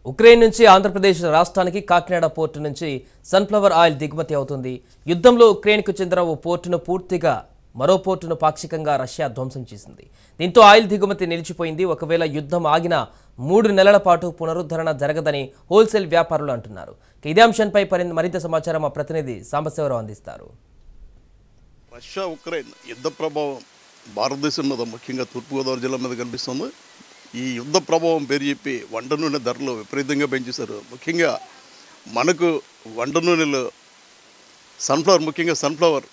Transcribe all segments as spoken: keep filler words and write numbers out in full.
Ukraine నుంచి ఆంధ్రప్రదేశ్ రాష్ట్రానికి Kakinada port నుంచి సన్ఫ్లవర్ ఆయిల్ దిగుమతి అవుతుంది. యుద్ధంలో ఉక్రెయిన్కు చెందిన ఓ పోర్టును పూర్తిగా మరో పోర్టును పాక్షికంగా రష్యా ధ్వంసం చేసింది. దీంతో ఆయిల్ దిగుమతి నిలిచిపోయింది. ఒకవేళ యుద్ధం ఆగినా మూడు నెలల పాటు పునరుద్ధరణ జరగదని హోల్సేల్ వ్యాపారులు అంటున్నారు. ఇదే అంశంపై మరింత సమాచారం మా ప్రతినిధి సాంబశివరావు అందిస్తారు. రష్యా ఉక్రెయిన్ యుద్ధ ప్రభావం భారతదేశం మీద ముఖ్యంగా తూర్పుగోదావరి జిల్లా మీద కనిపిస్తుంది. ఈ యుద్ధ ప్రభావం పేరు చెప్పి వంట నూనె ధరలు విపరీతంగా పెంచేశారు. ముఖ్యంగా మనకు వంట నూనెలు సన్ఫ్లవర్ ముఖ్యంగా సన్ఫ్లవర్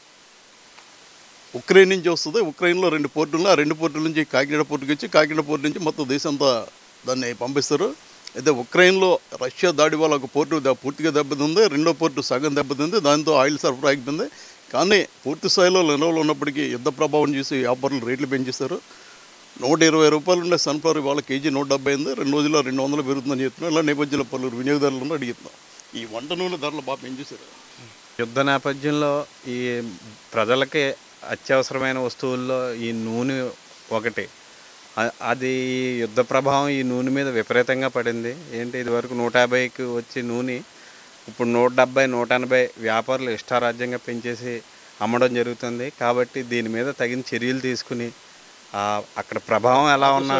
ఉక్రెయిన్ నుంచి వస్తుంది. ఉక్రెయిన్లో రెండు పోర్టులు ఆ రెండు పోర్టుల నుంచి కాకినాడ పోర్టుకి వచ్చి కాకినాడ పోర్టు నుంచి మొత్తం దేశంతా దాన్ని పంపిస్తారు. అయితే ఉక్రెయిన్లో రష్యా దాడి వల్ల ఒక పోర్టు పూర్తిగా దెబ్బతింది, రెండో పోర్టు సగం దెబ్బతింది. దాంతో ఆయిల్ సరఫరా ఆగిపోయింది. కానీ పూర్తి స్థాయిలో నిల్వలు ఉన్నప్పటికీ యుద్ధ ప్రభావం చూసి వ్యాపారులు రేట్లు పెంచేస్తారు. నూట ఇరవై రూపాయలు ఉండే సన్ఫ్లవర్ ఇవాళ కేజీ నూట డెబ్బై అయింది. రెండు రోజుల్లో రెండు వందలు పెరుగుతుందని చెప్తున్నాం. ఇలా నేపథ్యంలో పలువురు వినియోగదారులను అడుగుతున్నాం. ఈ వంట నూనె ధరలు బాగా పెంచేశారు. యుద్ధ నేపథ్యంలో ఈ ప్రజలకి అత్యవసరమైన వస్తువుల్లో ఈ నూనె ఒకటి. అది యుద్ధ ప్రభావం ఈ నూనె మీద విపరీతంగా పడింది. ఏంటి ఇదివరకు నూట యాభైకి వచ్చే నూనె ఇప్పుడు నూట డెబ్బై నూట ఎనభై వ్యాపారులు ఇష్టారాజ్యంగా పెంచేసి అమ్మడం జరుగుతుంది. కాబట్టి దీని మీద తగిన చర్యలు తీసుకుని అక్కడ ప్రభావం ఎలా ఉన్నా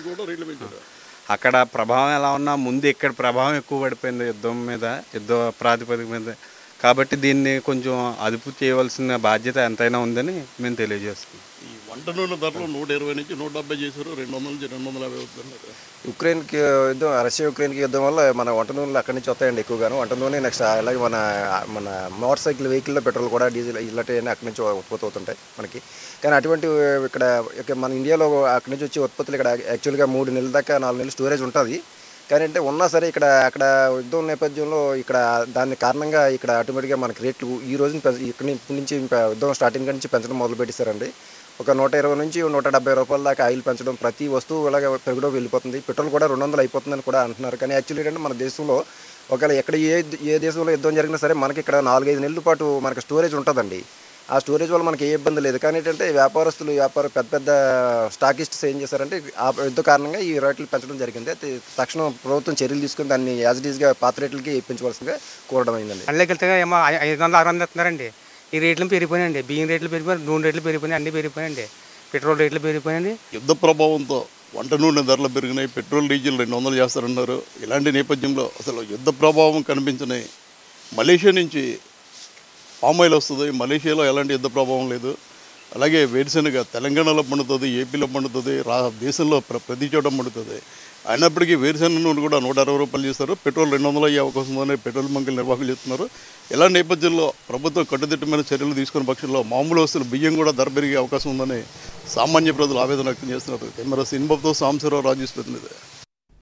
అక్కడ ప్రభావం ఎలా ఉన్నా ముందు ఇక్కడ ప్రభావం ఎక్కువ పడిపోయింది యుద్ధం మీద, యుద్ధ ప్రాతిపదిక మీద. కాబట్టి దీన్ని కొంచెం అదుపు చేయవలసిన బాధ్యత ఎంతైనా ఉందని మేము తెలియజేస్తున్నాం. ఈ వంట నూనె ధరలు నూట ఇరవై నుంచి నూట డెబ్బై చేశారు. రెండు వందల నుంచి రెండు వందల యాభై అవుతున్నారు. ఉక్రెయిన్కి యుద్ధం రష్యా ఉక్రెయిన్కి యుద్ధం వల్ల మన వంట నూనెలు అక్కడి నుంచి వస్తాయండి ఎక్కువగాను. వంట నూనె నెక్స్ట్ అలాగే మన మన మోటార్ సైకిల్ వెహికల్లో పెట్రోల్ కూడా డీజిల్ ఇలాంటివన్నీ అక్కడి నుంచి ఉత్పత్తి అవుతుంటాయి మనకి. కానీ అటువంటి ఇక్కడ మన ఇండియాలో అక్కడి నుంచి వచ్చే ఉత్పత్తులు ఇక్కడ యాక్చువల్గా మూడు నెలల దాకా నాలుగు నెలలు స్టోరేజ్ ఉంటుంది. కానీ అంటే ఉన్నా సరే ఇక్కడ అక్కడ యుద్ధం నేపథ్యంలో ఇక్కడ దాని కారణంగా ఇక్కడ ఆటోమేటిక్గా మనకి రేట్లు ఈ రోజున ఇక్కడి నుంచి యుద్ధం స్టార్టింగ్ నుంచి పెంచడం మొదలు పెట్టేశారండి. ఒక నూట ఇరవై నుంచి నూట డెబ్బై రూపాయల దాకా ఆయిల్ పెంచడం, ప్రతి వస్తువు ఇలాగ పెరగడం వెళ్ళిపోతుంది. పెట్రోల్ కూడా రెండు వందలు అయిపోతుందని కూడా అంటున్నారు. కానీ యాక్చువల్లీ ఏంటంటే మన దేశంలో ఒకవేళ ఎక్కడ ఏ ఏ దేశంలో యుద్ధం జరిగినా సరే మనకి ఇక్కడ నాలుగైదు నెలల పాటు మనకి స్టోరేజ్ ఉంటుందండి. ఆ స్టోరేజ్ వల్ల మనకి ఏ ఇబ్బంది లేదు. కానీ ఏంటంటే వ్యాపారస్తులు వ్యాపార పెద్ద పెద్ద స్టాకిస్ట్స్ ఏం చేశారంటే ఆ యుద్ధ కారణంగా ఈ రేట్లు పెంచడం జరిగింది. అయితే తక్షణం ప్రభుత్వం చర్యలు తీసుకుని దాన్ని యాజ్ ఇట్ ఈస్గా పాత రేట్లకి పెంచవలసిందిగా కోరడం అయిందండి. అల్లెకెళ్తే ఏమో ఐదు వందలు ఆరు వందలు ఇస్తున్నారండి. ఈ రేట్లు పెరిగిపోయినాయండి. బియ్యం రేట్లు పెరిగిపోయి, నూనె రేట్లు పెరిగిపోయినాయి, అన్నీ పెరిగిపోయాయండి. పెట్రోల్ రేట్లు పెరిగిపోయినాయి. యుద్ధ ప్రభావంతో వంట నూనె ధరలు పెరిగినాయి. పెట్రోల్ డీజిల్ రెండు వందలు చేస్తారన్నారు. ఇలాంటి నేపథ్యంలో అసలు యుద్ధ ప్రభావం కనిపించినాయి. మలేషియా నుంచి పామ్ ఆయిల్ వస్తుంది. మలేషియాలో ఎలాంటి యుద్ధ ప్రభావం లేదు. అలాగే వేరుశనగ తెలంగాణలో పండుతుంది, ఏపీలో పండుతుంది, రా దేశంలో ప్ర ప్రతి చోట పండుతుంది. అయినప్పటికీ వేరుశనగ నూనె కూడా నూట అరవై రూపాయలు చేస్తారు. పెట్రోల్ రెండు వందలు అయ్యే అవకాశం ఉందని పెట్రోల్ బంకులు నిర్వాహకులు చెప్తున్నారు. ఇలా నేపథ్యంలో ప్రభుత్వం కట్టుదిట్టమైన చర్యలు తీసుకున్న పక్షంలో మామూలు వస్తువులు బియ్యం కూడా ధర పెరిగే అవకాశం ఉందని సామాన్య ప్రజలు ఆవేదన వ్యక్తం చేస్తున్నారు. కెమెరా సినిమాతో సాంబశివరావు, రాజ్ న్యూస్ ప్రతినిధి.